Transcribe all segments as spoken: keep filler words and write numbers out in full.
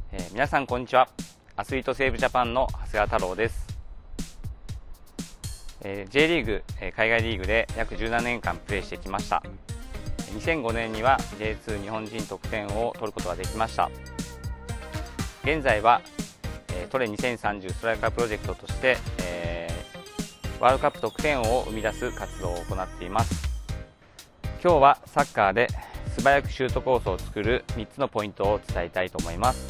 えー、皆さんこんにちは。アスリートセーブジャパンの長谷川太郎です。えー、J リーグ、えー、海外リーグで約じゅうななねんかんプレーしてきました。にせんごねんには ジェイツー 日本人得点王を取ることができました。現在は、えー、トレにせんさんじゅうストライカープロジェクトとして、えー、ワールドカップ得点王を生み出す活動を行っています。今日はサッカーで素早くシュートコースを作るみっつのポイントを伝えたいと思います。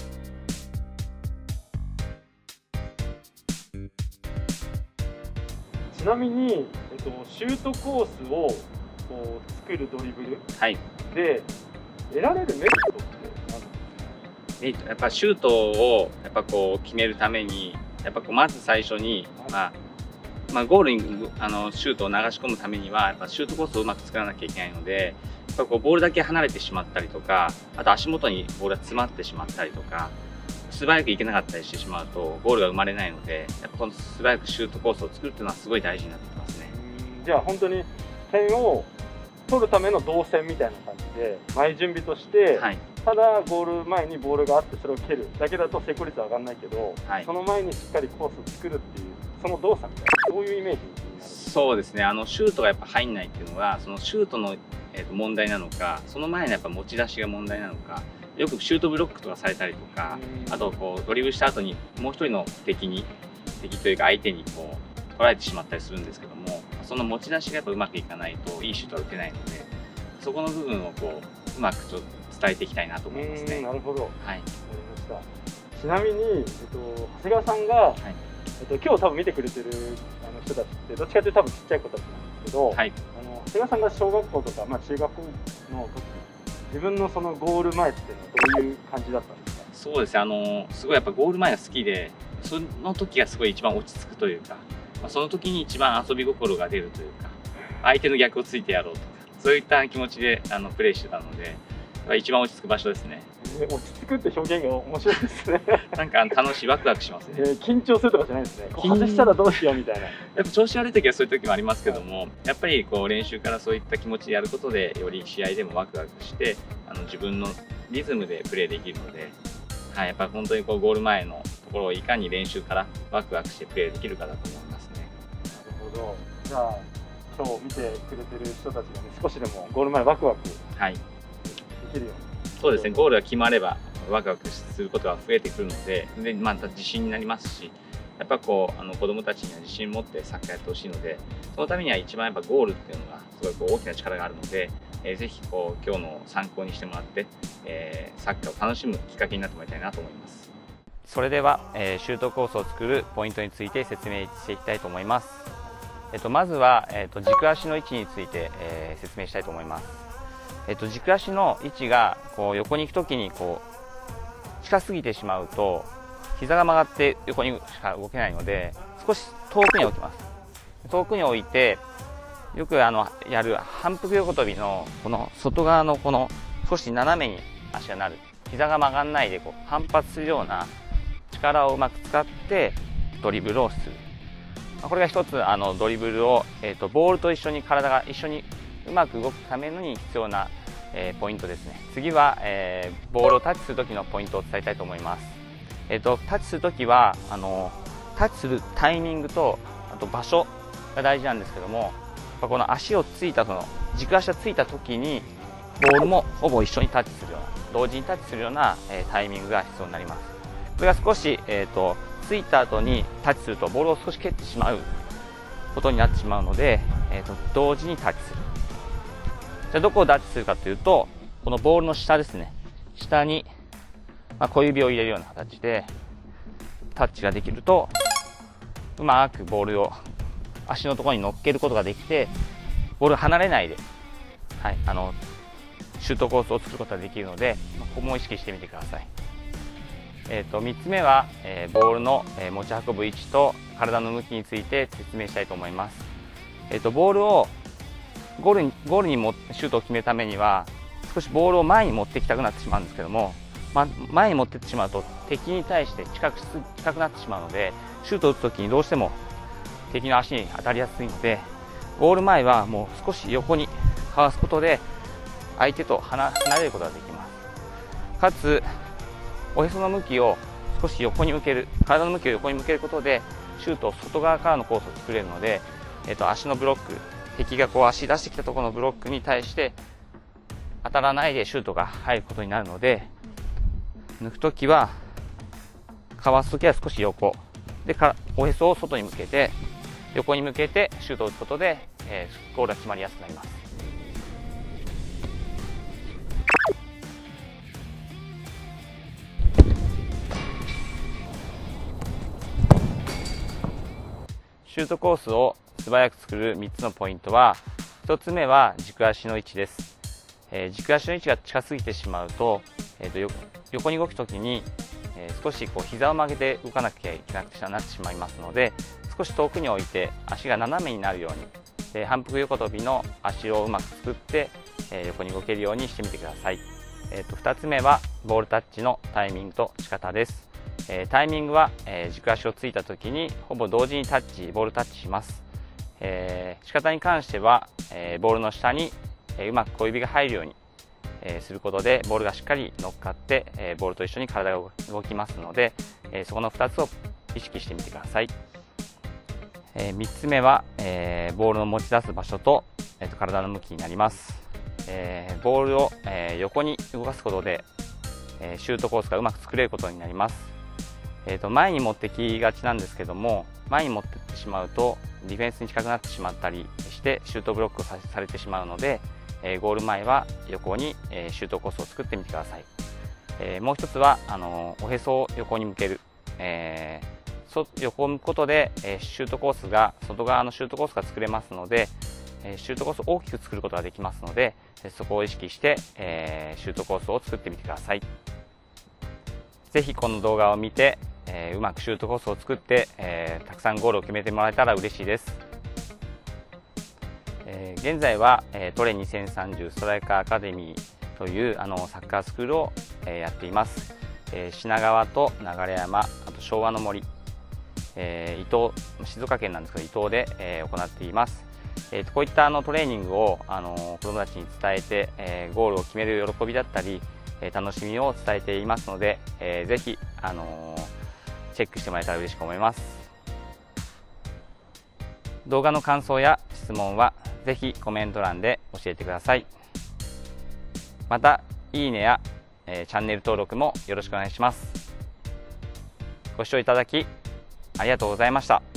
ちなみに、えっと、シュートコースをこう作るドリブルで得られるメリットって何ですか？ メリット、やっぱシュートをやっぱこう決めるために、やっぱこうまず最初に、まあまあ、ゴールにあのシュートを流し込むためにはやっぱシュートコースをうまく作らなきゃいけないので、やっぱこうボールだけ離れてしまったりとか、あと足元にボールが詰まってしまったりとか、素早くいけなかったりしてしまうとゴールが生まれないので、やっぱこの素早くシュートコースを作るっていうのはすごい大事になってきますね。 じゃあ本当に点を取るための動線みたいな感じで前準備として、はい、ただゴール前にボールがあってそれを蹴るだけだと成功率は上がらないけど、はい、その前にしっかりコースを作るっていうその動作みたいな、そういうイメージになる。 そうですね、あのシュートがやっぱ入んないっていうのはそのシュートの、えー、と問題なのか、その前のやっぱ持ち出しが問題なのか。よくシュートブロックとかされたりとか、あとこうドリブルした後にもう一人の敵に敵というか相手にこう取られてしまったりするんですけども、その持ち出しがやっぱうまくいかないといいシュートは打てないので、そこの部分をこううまくちょっと伝えていきたいなと思いますね。 なるほど。はい。わかりました。ちなみに、えっと、長谷川さんが、はい、えっと、今日多分見てくれてるあの人たちってどっちかというと多分ちっちゃい子たちなんですけど、はい、あの長谷川さんが小学校とか、まあ、中学校の時自分のそのゴール前っていうのはどういう感じだったんですか？ そうですね、あのすごいやっぱゴール前が好きで、その時がすごい一番落ち着くというか、まあ、その時に一番遊び心が出るというか、相手の逆をついてやろうとか、そういった気持ちであのプレーしてたので、一番落ち着く場所ですね。 えー、落ち着くって表現が面白いですね。 なんか楽しい、ワクワクしますね。 えー、緊張するとかじゃないですね。こう外したらどうしようみたいな。 やっぱ調子悪い時はそういう時もありますけども、やっぱりこう練習からそういった気持ちでやることで、より試合でもワクワクして、あの自分のリズムでプレーできるので、はい、やっぱり本当にこうゴール前のところをいかに練習からワクワクしてプレーできるかだと思いますね。 なるほど。じゃあ今日見てくれてる人たちがね、少しでもゴール前ワクワクできるように。 そうですね、ゴールが決まればワクワクすることが増えてくるので、でまた自信になりますし、やっぱこうあの子どもたちには自信を持ってサッカーやってほしいので、そのためには一番やっぱゴールっていうのがすごいこう大きな力があるので、えー、ぜひこう今日の参考にしてもらって、えー、サッカーを楽しむきっかけになってもらいたいなと思います。それでは、えー、シュートコースを作るポイントについて説明していきたいと思います。えっと、まずは、えっと、軸足の位置について、えー、説明したいと思います。えっと、軸足の位置がこう横に行くときにこう近すぎてしまうと膝が曲がって横にしか動けないので、少し遠くに置きます。遠くに置いて、よくあのやる反復横跳びのこの外側のこの少し斜めに足がなる、膝が曲がらないでこう反発するような力をうまく使ってドリブルをする。これが一つあのドリブルを、えーと、ボールと一緒に体が一緒にうまく動くために必要な、えー、ポイントですね。次は、えー、ボールをタッチする時のポイントを伝えたいと思います。えーと、タッチする時はあのタッチするタイミングとあと場所が大事なんですけども、この足をついたその軸足がついた時にボールもほぼ一緒にタッチするような、同時にタッチするような、えー、タイミングが必要になります。これが少し、えーと、ついた後にタッチするとボールを少し蹴ってしまうことになってしまうので、えーと、同時にタッチする。じゃあどこをタッチするかというと、このボールの下ですね。下に、まあ、小指を入れるような形でタッチができると、うまくボールを足のところに乗っけることができて、ボールが離れないで、はい、あのシュートコースを作ることができるので、まあ、ここも意識してみてください。えーと、みっつめは、えー、ボールの、えー、持ち運ぶ位置と体の向きについて説明したいと思います。えーと、ボールをゴールに、ゴールにもシュートを決めるためには少しボールを前に持っていきたくなってしまうんですけども、ま、前に持っていってしまうと敵に対して近く近くなってしまうので、シュートを打つときにどうしても敵の足に当たりやすいので、ゴール前はもう少し横にかわすことで相手と離れることができます。かつおへその向きを少し横に向ける、体の向きを横に向けることでシュートを外側からのコースを作れるので、えー、と足のブロック、敵がこう足出してきたところのブロックに対して当たらないでシュートが入ることになるので、抜くときはかわすときは少し横でかおへそを外に向けて横に向けてシュートを打つことで、えー、ゴールが決まりやすくなります。シュートコースを素早く作るみっつのポイントは、ひとつめは軸足の位置です。えー、軸足の位置が近すぎてしまうと、えー、とよ横に動くときに、えー、少しこう膝を曲げて動かなきゃいけなくなってしまいますので、少し遠くに置いて足が斜めになるように、で反復横跳びの足をうまく作って、えー、横に動けるようにしてみてください。えー、とふたつめはボールタッチのタイミングと仕方です。えー、タイミングは、えー、軸足をついたときにほぼ同時にタッチボールタッチします。えー、仕方に関しては、えー、ボールの下に、えー、うまく小指が入るように、えー、することでボールがしっかり乗っかって、えー、ボールと一緒に体が動きますので、えー、そこのふたつを意識してみてください。えー、みっつめは、えー、ボールの持ち出す場所と、えー、と体の向きになります。えー、ボールを、えー、横に動かすことで、えー、シュートコースがうまく作れることになります。えー、と前に持ってきがちなんですけども、前に持っていってしまうとディフェンスに近くなってしまったりしてシュートブロックを さ, されてしまうので、えー、ゴール前は横に、えー、シュートコースを作ってみてください。えー、もう一つはあのー、おへそを横に向ける、えー、そ横を向くことで、えー、シュートコースが外側のシュートコースが作れますので、えー、シュートコースを大きく作ることができますので、そこを意識して、えー、シュートコースを作ってみてください。ぜひこの動画を見て、えー、うまくシュートコースを作って、えー、たくさんゴールを決めてもらえたら嬉しいです。えー、現在は、えー、トレにせんさんじゅうストライカーアカデミーというあのサッカースクールを、えー、やっています。えー、品川と流山、あと昭和の森、えー、伊東、静岡県なんですけど伊東で、えー、行っています。えー、とこういったあのトレーニングをあの子どもたちに伝えて、えー、ゴールを決める喜びだったり、えー、楽しみを伝えていますので、えー、ぜひ、あのーチェックしてもらえたら嬉しく思います。動画の感想や質問はぜひコメント欄で教えてください。またいいねや、えー、チャンネル登録もよろしくお願いします。ご視聴いただきありがとうございました。